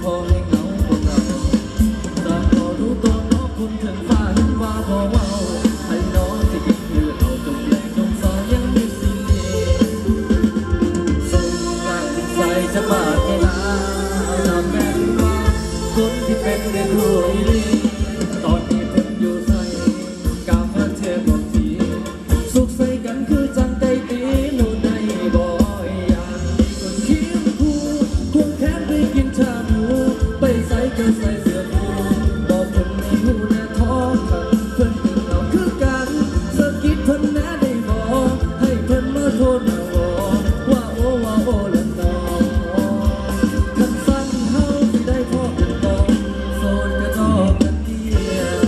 อให้เงาพวกเราต่างก็รู้ตัวน้องคุณถึงฟ้าเห็นว่าพอเมาให้น้องที่กินคือเอาจงแรงจงสอนยังมีสิลีส่งงานใส่จะบาดไม่ลาทำแม่ว่าคนที่เป็นเด็กรวยตอนนี้เพิ่งอยู่ใส่กามาเทบอกทีสุขใส่กันคือจังใจตีหนูในบ่อยอย่างมีคนเคียงคู่ควงแขนไปกินชาหมูไปใส่ก็ใส่เสื้อผูบอกคนในหูแน่ท้องกันเพิ่นเป็นเราคือกันสะกิดเพิ่นแน่ได้บอกให้เพิ่นมาโทษมาบอกว่าโอ้ละน้องคันสั้นเฮาสิได้พอกันบอกโซนกระดอกกันเดียว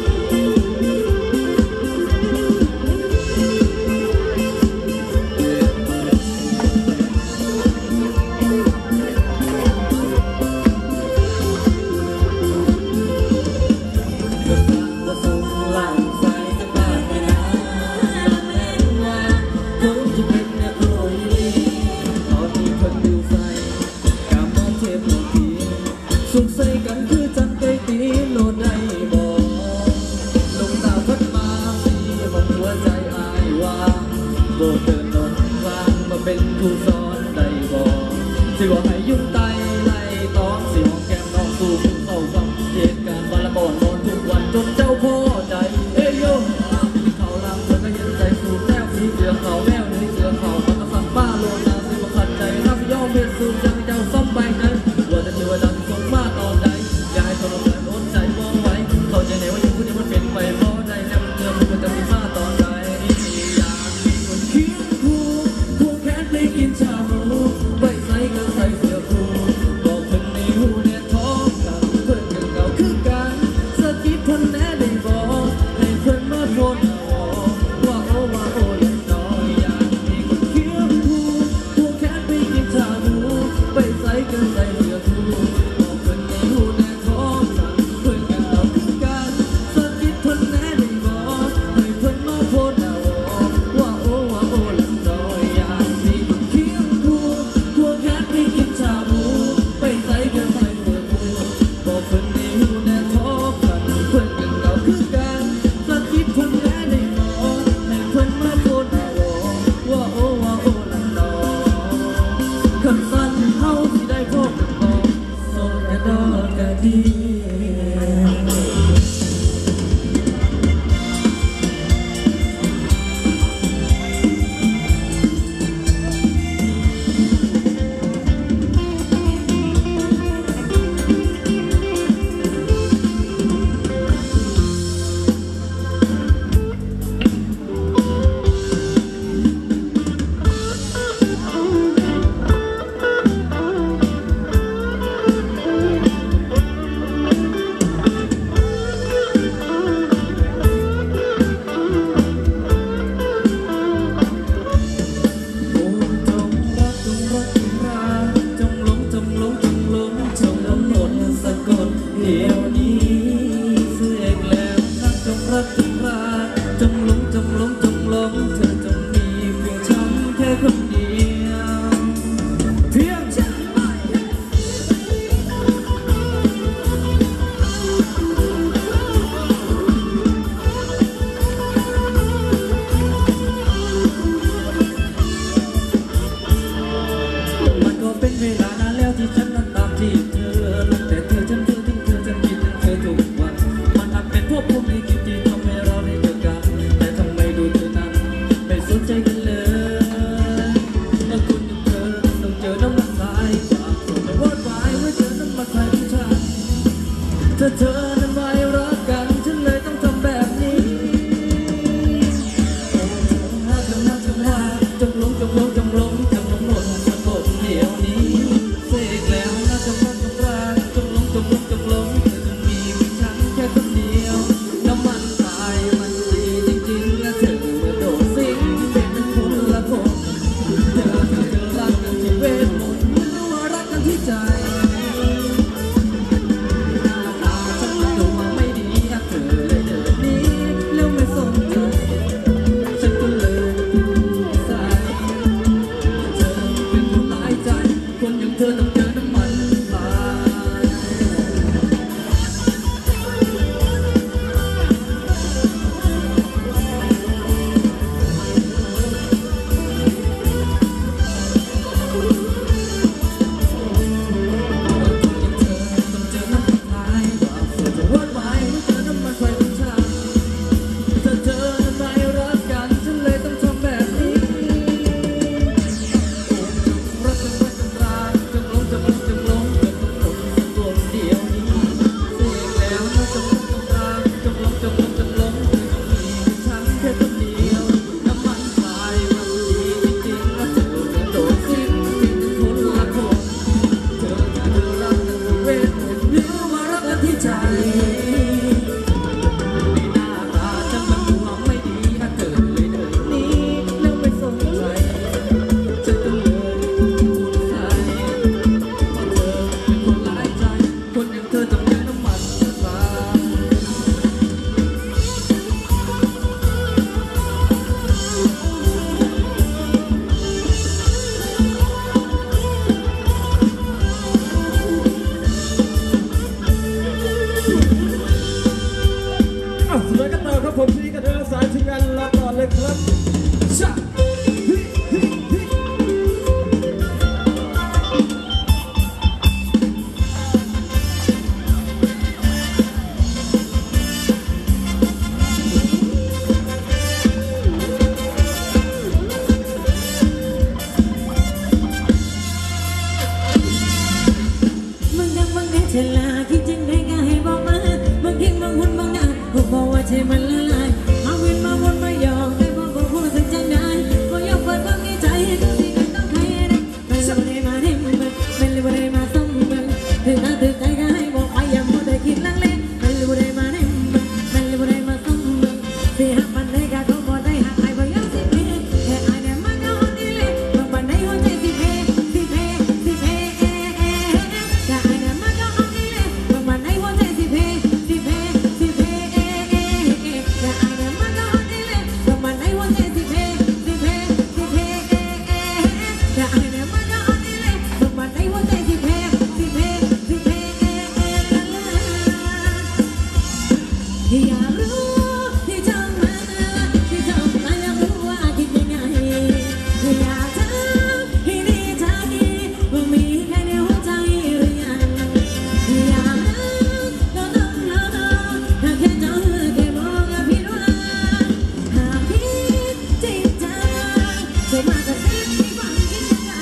สุขใส่กันคือจังใจตีโลดได้บอกลงตาพัดมาสีบอกหัวใจอายว่าโบเดินนอนวางมาเป็นผู้สอนได้บอกสิว่าให้ยุ่งไตไล่ตอนสิห้องแก้มน้องสู่ผู้เศร้าฟังเหตุการณ์บาละบอนนอนทุกวันจนเจ้าพ่อใจเอ้ยโยที่เขาลำเธอก็ยังใจสูงแนวสีเสือเขาแนวในเสือเขามันก็สั่งป้าโลนาสิมาขัดใจรับย่อมเพชรสูงจังเจ้าซ้ำไปนั้นว่าจะเทวดาส่งมาตอนใดอย่าให้ตัวเราเกิดอดใจมองไว้เข้าใจไหนว่าอยู่คนเดียวมันเป็นไปเพราะใดแล้วมันเกิดมันจะมีมาตอนใดอยากมีคนเคียงคู่ควงแขนไปกินชาหมูไปใส่ก็ใส่เสื้อผูบอกเพิ่นในหูเนี่ยท้องกันเพิ่นกันเก่าคือกันสะกิดเพิ่นแน่ได้บอกให้เพิ่นมาโทษว่าโอ้ละน้อยอยากมีคนเคียงคู่ควงแขนไปกินชาหมูไปใส่ก็ใส่เสื้อผูบอกเพิ่นในหูเนี่ยท้องกันเพิ่นกันเก่าคือกันสะกิดเพิ่นแน่ได้บอกให้เพิ่นมาโทษว่าโอ้ละน้อยอยากมีคนเคียงคู่ควงแขนไปกินชาหมูไปใส่ก็ใส่เสื้อผูบอกเพิ่นในหูเนี่ยท้องกันเพิ่นกันเก่าคือกันสะกิดเพิ่นแน่ได้บอกให้เพิ่นมาโทษว่าโอ้ละน้อยคันสั้นเฮาสิได้พบกันบ่โสดแค่ดอกกะดีเธอนั้นไม่รักกันฉันเลยต้องทำแบบนี้จงลงหมดสะกดเดี๋ยวนี้เสกแล้วนะจงรักจงลงเธอจงมีฉันแค่คนเดียวน้ำมันตายมันดีจริงๆนะเธอเมื่อโดดสิ่งเป็นคนละคนเธอรักกันที่เวทมนต์ไม่รู้ว่ารักกันที่ใจฉลาดคิดจังได้ก็ให้บอกมาบางทีบางคนบางอย่างผมบอกว่าใช่มันละลายเอาเงินมาวนมาหยอกได้บอกว่าพูดสักจังได้ก็ยกเปิดความในใจให้ดูสิกันต้องใครได้ไม่เลยมาเด็มไม่เลยมาส้มถึงหน้าถึงใจก็ให้บอกไปอย่ามัวแต่คิดลังเลไม่เลยมาเด็มไม่เลยมาส้มสิหักมันได้ก็เขาบอกได้หักไอ้บ่ยอมสิเพแค่ไอ้เนี่ยมันก็ดีเลยบางวันในหัวใจสิเพแค่ไอ้เนี่ยมันก็ดีเลยบางวันในหัวใจสิเพแค่ไอ้เนี่ยมันก็ดีเลยบางวันในหัวใจสิเพแค่ไอ้เนี่ยมันก็ดีเลยบางวันในหัวใจสิเพอยากรู้ที่จำมันที่จำกันอยากรู้ว่าคิดยังไงอยากถามให้ดีทักทีว่ามีใครในหัวใจหรือยังอยากรู้ก็ต้องรอถ้าแค่เจอแค่มองกับพี่รู้หากคิดจริงจังช่วยมากระซิบให้ฟังคิดยังไง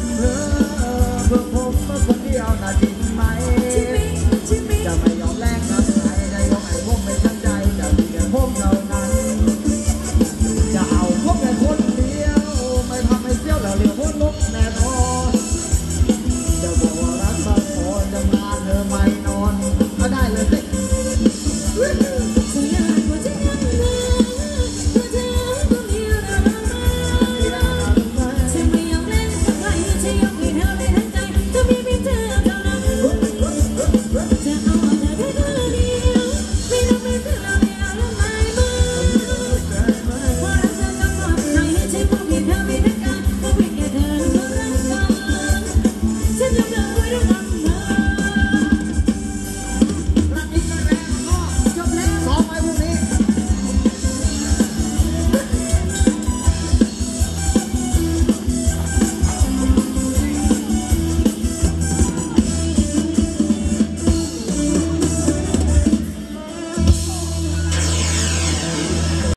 จะไม่ยอมแลก